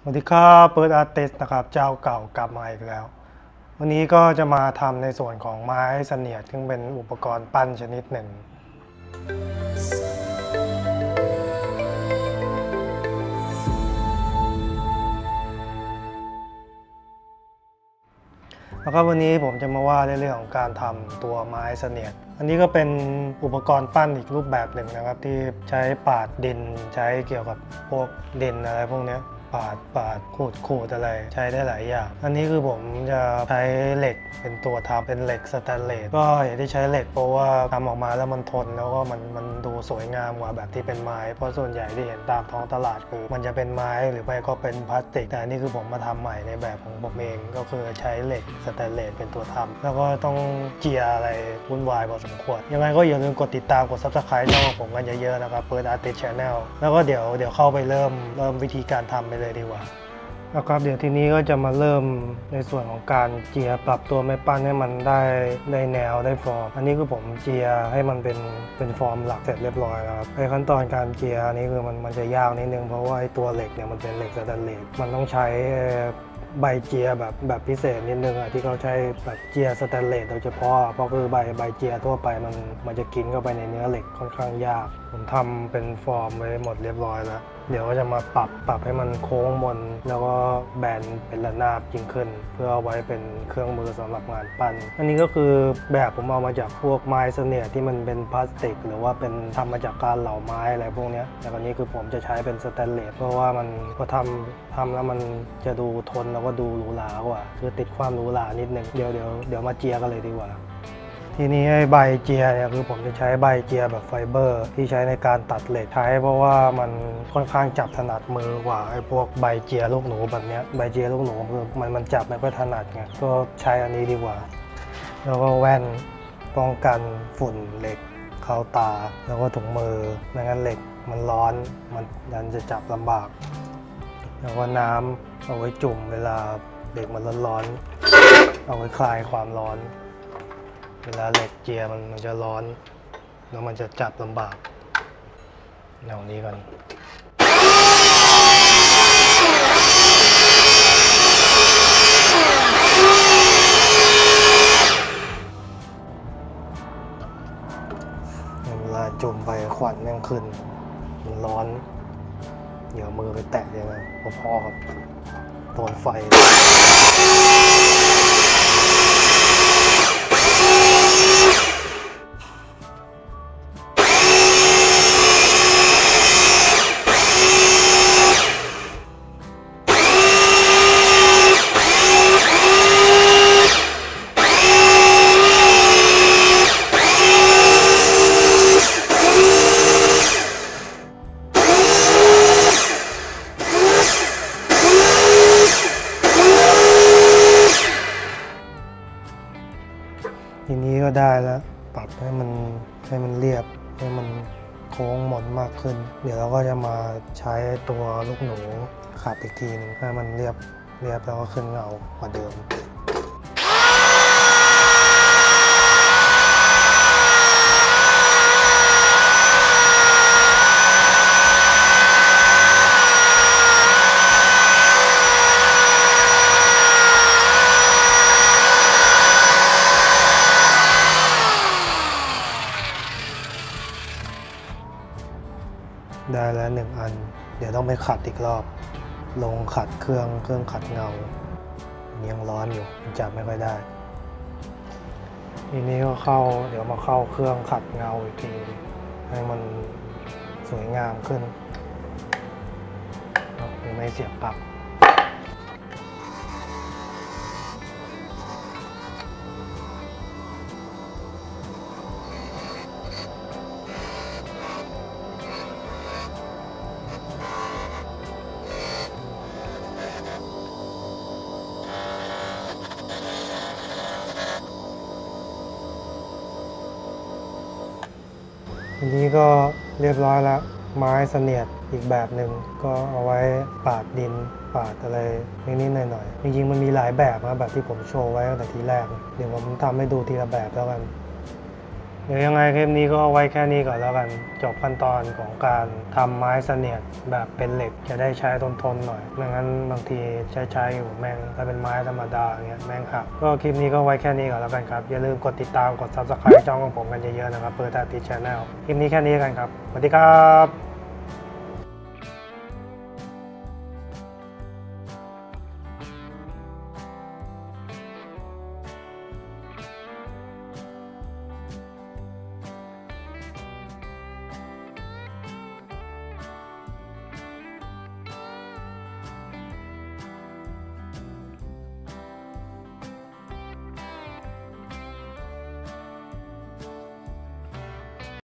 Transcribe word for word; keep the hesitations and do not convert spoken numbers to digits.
สวัสดีครับเปิดอาร์ติสนะครับเจ้าเก่ากลับมาอีกแล้ววันนี้ก็จะมาทำในส่วนของไม้เสนียดซึ่งเป็นอุปกรณ์ปั้นชนิดหนึ่งแล้วก็วันนี้ผมจะมาว่าในเรื่องของการทำตัวไม้เสนียดอันนี้ก็เป็นอุปกรณ์ปั้นอีกรูปแบบหนึ่งนะครับที่ใช้ปาดดินใช้เกี่ยวกับพวกดินอะไรพวกนี้ปาดปาดขูดขูดอะไรใช้ได้หลายอย่างอันนี้คือผมจะใช้เหล็กเป็นตัวทำเป็นเหล็กสแตนเลสก็เห็นที่ใช้เหล็กเพราะว่าทำออกมาแล้วมันทนแล้วก็มันมันดูสวยงามกว่าแบบที่เป็นไม้เพราะส่วนใหญ่ที่เห็นตามท้องตลาดคือมันจะเป็นไม้หรือไม่ก็เป็นพลาสติกแต่อันนี้คือผมมาทำใหม่ในแบบของผมเองก็คือใช้เหล็กสแตนเลสเป็นตัวทำแล้วก็ต้องเจียอะไรวุ่นวายพอสมควรยังไงก็อย่าลืมกดติดตามกด ซับสไครบ์ ช่องของผมกันเยอะๆนะครับเปิด Artist Channel แล้วก็เดี๋ยวเดี๋ยวเข้าไปเริ่มเริ่มวิธีการทำไปเลยดีกว่านะครับเดี๋ยวทีนี้ก็จะมาเริ่มในส่วนของการเจียปรับตัวไม้ปั้นให้มันได้ได้แนวได้ฟอร์มอันนี้คือผมเจียให้มันเป็นเป็นฟอร์มหลักเสร็จเรียบร้อยแล้วครับในขั้นตอนการเจียนี้คือมันมันจะยากนิดนึงเพราะว่าไอ้ตัวเหล็กเนี่ยมันเป็นเหล็กสแตนเลสมันต้องใช้ใบเจียแบบแบบพิเศษนิดนึงอะที่เขาใช้แบบเจียสแตนเลสโดยเฉพาะเพราะคือใบใบเจียทั่วไปมันมันจะกินเข้าไปในเนื้อเหล็กค่อนข้างยากผมทำเป็นฟอร์มไว้หมดเรียบร้อยแล้วเดี๋ยวก็จะมาปรับปรับให้มันโค้งบนแล้วก็แบนเป็นระนาบยิ่งขึ้นเพื่อเอาไว้เป็นเครื่องมือสำหรับงานปั้นอันนี้ก็คือแบบผมเอามาจากพวกไม้เสนียดที่มันเป็นพลาสติกหรือว่าเป็นทำมาจากการเหลาไม้อะไรพวกนี้แต่อันนี้คือผมจะใช้เป็นสแตนเลสเพราะว่ามันพอทำทำแล้วมันจะดูทนแล้วก็ดูหรูหรากว่าคือติดความหรูหรานิดนึงเดี๋ยวเดี๋ยวเดี๋ยวมาเจียกันเลยดีกว่าทีนี้ไอ้ใบเจียเนี่ยคือผมจะใช้ใบเจียแบบไฟเบอร์ที่ใช้ในการตัดเหล็กใช้เพราะว่ามันค่อนข้างจับถนัดมือกว่าไอ้พวกใบเจียลูกหนูแบบนี้ใบเจียลูกหนูคือมันมันจับไม่ค่อยถนัดไงก็ใช้อันนี้ดีกว่าแล้วก็แว่นป้องกันฝุ่นเหล็กเข้าตาแล้วก็ถุงมือไม่งั้นเหล็กมันร้อนมันดันจะจับลำบากแล้วก็น้ำเอาไว้จุ่มเวลาเหล็กมันร้อนๆเอาไว้คลายความร้อนเวลาเหล็กเจียมันมันจะร้อนแล้วมันจะจับลำบากเอานี้กันเวลาจุ่มไปควันแม่งขึ้นมันร้อนเดี๋ยวมือไปแตะเลยนะพอๆกับโดนไฟทีนี้ก็ได้แล้วปรับให้มันให้มันเรียบให้มันโค้งหมดมากขึ้นเดี๋ยวเราก็จะมาใช้ตัวลูกหนูขัดอีกทีนึงให้มันเรียบเรียบแล้วก็ขึ้นเงากว่าเดิมได้แล้วหนึ่งอันเดี๋ยวต้องไปขัดอีกรอบลงขัดเครื่องเครื่องขัดเงายังร้อนอยู่จับไม่ค่อยได้ทีนี้ก็เข้าเดี๋ยวมาเข้าเครื่องขัดเงาอีกทีให้มันสวยงามขึ้นไม่เสียบปลั๊กทีนี้ก็เรียบร้อยแล้วไม้เสนียดอีกแบบหนึ่งก็เอาไว้ปาดดินปาดอะไรนิดๆหน่อยๆจริงๆมันมีหลายแบบนะแบบที่ผมโชว์ไว้ตั้งแต่ทีแรกเดี๋ยวผมทำให้ดูทีละแบบแล้วกันเดี๋ยวยังไงคลิปนี้ก็ไว้แค่นี้ก่อนแล้วกันจบขั้นตอนของการทำไม้เสนียดแบบเป็นเหล็กจะได้ใช้ทนทนหน่อยไม่งั้นบางทีใช้ใช้อยู่แม่งถ้าเป็นไม้ธรรมดาเงี้ยแม่งหักก็คลิปนี้ก็ไว้แค่นี้ก่อนแล้วกันครับอย่าลืมกดติดตามกด ซับสไครบ์ ช่องของผมกันเยอะๆนะครับเปิดตาติชแนลคลิปนี้แค่นี้กันครับสวัสดีครับ